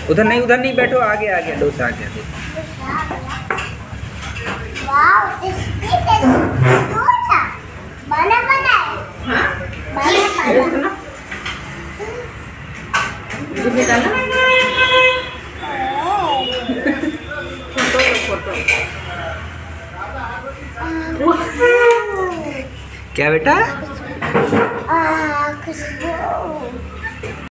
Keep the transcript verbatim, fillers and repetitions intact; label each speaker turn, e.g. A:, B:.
A: उधर नहीं, उधर नहीं बैठो, आगे आ गया डोसा आ गया। देखो
B: वाओ इसकी डोसा बना बना है। हां बना बना ये डालना फोटो फोटो।
A: क्या बेटा?
B: आ खुशबू